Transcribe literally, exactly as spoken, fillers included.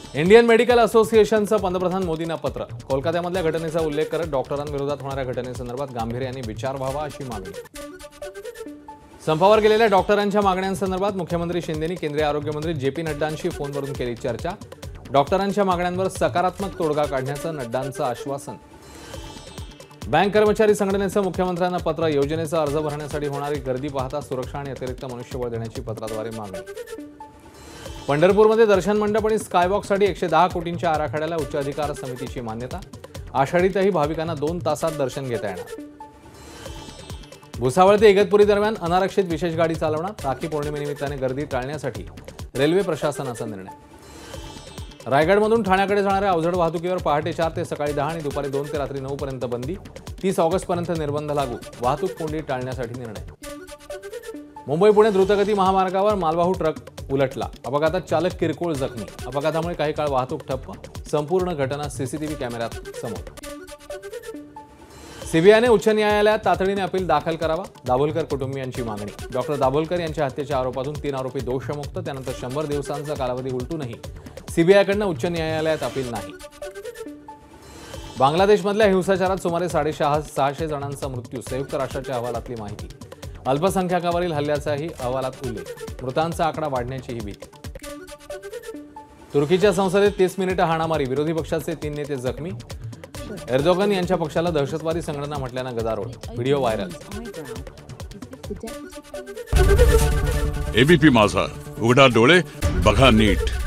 Indian medical असोसिएशनचं पंतप्रधान मोदींना पत्र. कोलकात्यामधल्या घटनेचा उल्लेख करत डॉक्टरांविरोधात होणाऱ्या घटनेसंदर्भात गांभीर्याने विचार व्हावा अशी मागणी. संपावर गेलेल्या डॉक्टरांच्या मागण्यांसंदर्भात मुख्यमंत्री शिंदेंनी केंद्रीय आरोग्यमंत्री जे पी नड्डांशी फोनवरून केली चर्चा. डॉक्टरांच्या मागण्यांवर सकारात्मक तोडगा काढण्याचं नड्डांचं आश्वासन. बँक कर्मचारी संघटनेचं मुख्यमंत्र्यांना पत्र. योजनेचा अर्ज भरण्यासाठी होणारी गर्दी पाहता सुरक्षा आणि अतिरिक्त मनुष्यबळ देण्याची पत्राद्वारे मागणी. पंढरपूरमध्ये दर्शन मंडप आणि स्कायवॉकसाठी एकशे दहा कोटींच्या आराखड्याला उच्च अधिकार समितीची मान्यता. आषाढीतही भाविकांना दोन तासात दर्शन घेता येणार. भुसावळ ते इगतपुरी दरम्यान अनारक्षित विशेष गाडी चालवणार. राखी पौर्णिमेनिमित्ताने गर्दी टाळण्यासाठी रेल्वे प्रशासनाचा निर्णय. रायगडमधून ठाण्याकडे जाणाऱ्या अवजड वाहतुकीवर पहाटे चार ते सकाळी दहा आणि दुपारी दोन ते रात्री नऊ पर्यंत बंदी. तीस ऑगस्टपर्यंत निर्बंध लागू. वाहतूक कोंडी टाळण्यासाठी निर्णय. मुंबई पुणे द्रुतगती महामार्गावर मालवाहू ट्रक उलटला. अपघातात चालक किरकोळ जखमी. अपघातामुळे काही काळ वाहतूक ठप्प. संपूर्ण घटना सीसीटीव्ही कॅमेऱ्यात समोर. सीबीआयने उच्च न्यायालयात तातडीने अपील दाखल करावा. दाभोलकर कुटुंबियांची मागणी. डॉक्टर दाभोलकर यांच्या हत्येच्या आरोपातून तीन आरोपी दोषमुक्त. त्यानंतर शंभर दिवसांचा कालावधी उलटूनही सीबीआयकडनं उच्च न्यायालयात अपील नाही. बांगलादेशमधल्या हिंसाचारात सुमारे साडेसहा सहाशे जणांचा मृत्यू. संयुक्त राष्ट्राच्या अहवालातली माहिती. अल्पसंख्याकावरील हल्ल्याचाही अहवालात उल्लेख. मृतांचा आकडा वाढण्याचीही भीती. तुर्कीच्या संसदेत तीस मिनिटं हाणामारी. विरोधी पक्षाचे तीन नेते जखमी. एर्दोगन यांच्या पक्षाला दहशतवादी संघटना म्हटल्यानं गदारोळ. Video viral. एबीपी माझा, उघडा डोळे बघा नीट.